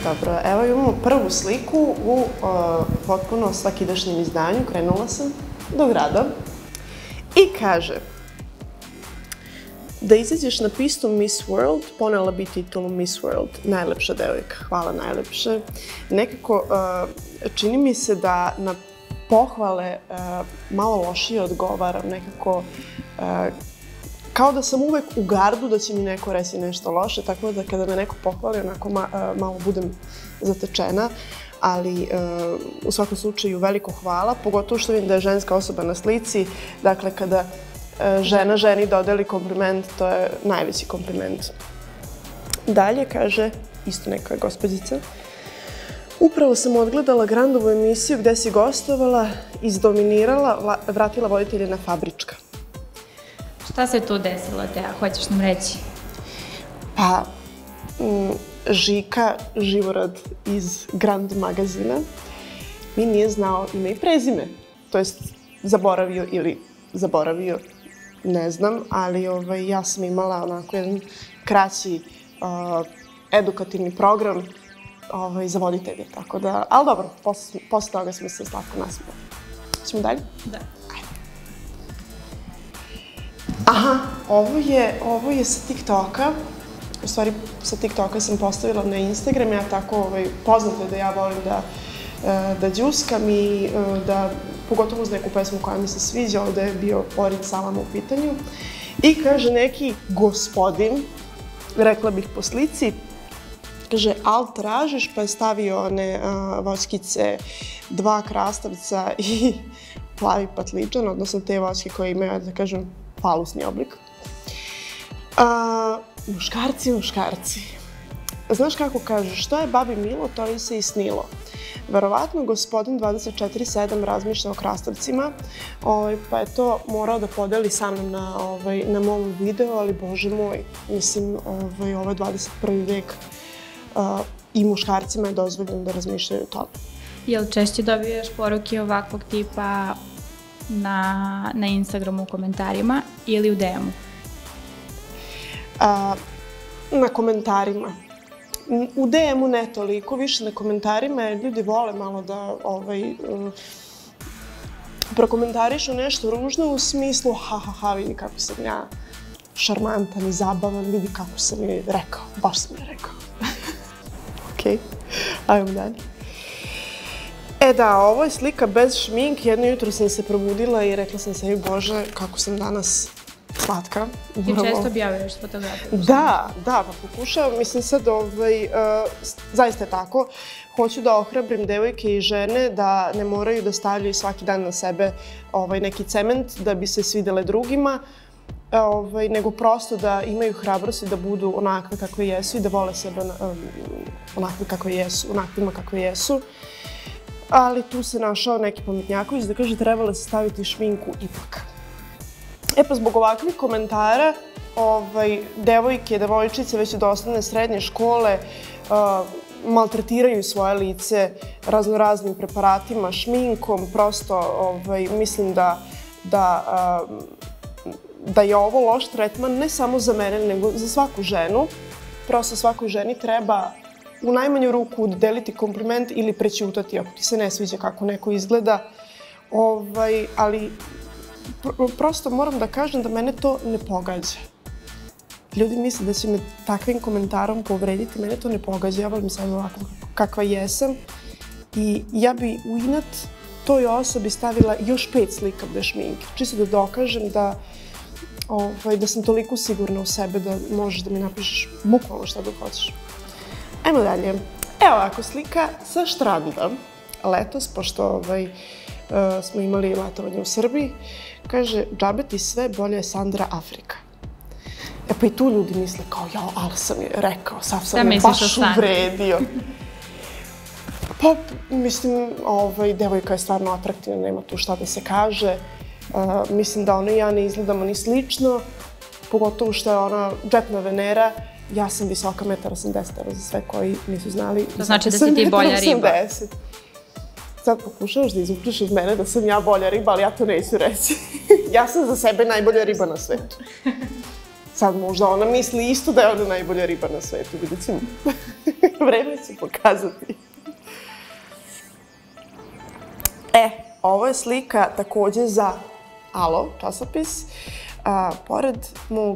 Dobro, evo imamo prvu sliku u potpuno svakidašnjem izdanju. Krenula sam do grada. I kaže da izađeš na pistu Miss World, ponela bi titulu Miss World, najlepša devojka, hvala najlepše. Nekako čini mi se da na pohvale malo lošije odgovaram, nekako kao da sam uvek u gardu da će mi neko reći nešto loše, tako da kada me neko pohvali, onako malo budem zatečena, ali u svakom slučaju veliko hvala, pogotovo što vidim da je ženska osoba na slici, dakle kada žena ženi dodeli kompliment, to je najveći kompliment. Dalje kaže, isto neka gospođica, upravo sam odgledala Grandovu emisiju gde si gostovala, izdominirala, vratila voditeljina Fabrička. Šta se tu desilo, Teja? Hoćeš nam reći? Pa, Žika Živorad iz Grand magazina mi nije znao ime i prezime. To jest, zaboravio, ne znam, ali ja sam imala onako jedan kraći edukativni program za voditelje, tako da, ali dobro, posle toga smo se slatko nasmijali. Ćemo dalje? Da. Aha, ovo je sa TikToka. U stvari, sa TikToka sam postavila na Instagram. Ja tako poznato je da ja volim da đuskam i da, pogotovo uz neku pesmu koja mi se sviđa, ovde je bio Orin Salama u pitanju. I kaže neki gospodin, rekla bih po slici, kaže, al tražiš, pa je stavio one voćkice, 2 krastavca i plavi patličan, odnosno te voćke koje imaju, da kažem, falusni oblik. Muškarci. Znaš kako kaže, što je babi milo, to joj se i snilo. Verovatno gospodin 24/7 razmišlja o krastavcima, pa je to morao da podeli sa mnom na mom videu, ali bože moj, mislim, ovo je 21. vek i muškarcima je dozvoljeno da razmišljaju o tome. Jel češće dobijaš poruke ovakvog tipa na Instagramu u komentarima ili u DM-u? Na komentarima. U DM-u ne toliko, više na komentarima, jer ljudi vole malo da prokomentarišu nešto ružno u smislu ha, vidi kako sam ja šarmantan i zabavan, vidi kako sam je rekao, baš sam je rekao. Okej, ajmo dalje. Da, ovo je slika bez šmink. Jedno jutro sam se probudila i rekla sam sebi, bože, kako sam danas slatka. Ti često objavljaš fotografije? Da, pa pokušavam. Mislim sad, zaista je tako. Hoću da ohrabrim devojke i žene da ne moraju da stavljaju svaki dan na sebe neki cement da bi se svidele drugima, nego prosto da imaju hrabrosti da budu onakve kakve jesu i da vole sebe onakve kakve jesu, onakvima kakve jesu. Ali tu se našao neki pametnjaković da kaže trebalo se staviti šminku ipak. Pa zbog ovakvih komentara devojke, devojčice već od osnovne srednje škole maltretiraju svoje lice raznoraznim preparatima, šminkom, prosto mislim da je ovo loš tretman ne samo za mene, nego za svaku ženu. Prosto svakoj ženi treba u najmanju ruku dodeliti kompliment ili prećutati ako ti se ne sviđa kako neko izgleda. Ali prosto moram da kažem da mene to ne pogađa. Ljudi misle da će me takvim komentarom povrediti, mene to ne pogađa. Ja volim sad ovako kakva jesam i ja bi u inat toj osobi stavila još 5 slika bez šminke. Čisto da dokažem da sam toliko sigurna u sebe da možeš da mi napišeš bukvalno šta god hoćeš. Ajmo dalje. Evo ovako slika sa štranda. Letos, pošto smo imali letovanje u Srbiji, kaže, džabe ti sve, bolje je Sandra Afrika. Pa i tu ljudi misle kao, ali sam je rekao, sad sam je baš uvredio. Pa, mislim, devojka je stvarno atraktivna, nema tu šta da se kaže. Mislim da ona i ja ne izgledamo ni slično, pogotovo što je ona džepna Venera. Ja sam visoka 1,80 m, za sve koji nisu znali. To znači da si ti bolja riba. Sad pokušavaš da izvučeš iz mene da sam ja bolja riba, ali ja to neću reći. Ja sam za sebe najbolja riba na svetu. Sad možda ona misli isto da je ona najbolja riba na svetu, vidjet ćemo. Vreme će pokazati. Ovo je slika takođe za Alo, časopis, pored mog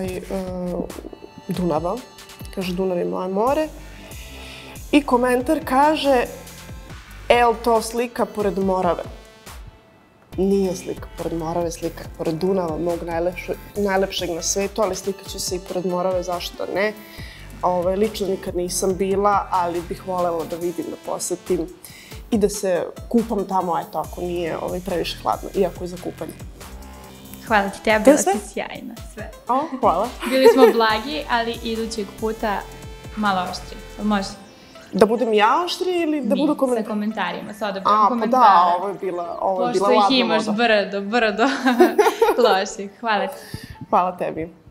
Dunava, kaže Dunav je moje more, i komentar kaže, el to slika pored Morave. Nije slika pored Morave, slika pored Dunava, mog najlepšeg na svetu, ali slika će se i pored Morave, zašto ne. Lično nikad nisam bila, ali bih volela da vidim, da posetim i da se kupam tamo, eto, ako nije previše hladno, iako je za kupanje. Hvala ti, teba bila si sjajna, sve. Hvala. Bili smo blagi, ali idućeg puta malo oštri. Može? Da budem ja oštri ili da budu komentari? Sa komentarima, sa odabrom komentara. Pa da, ovo je bila ladna voda. Pošto ih imaš brdo loših. Hvala ti. Hvala tebi.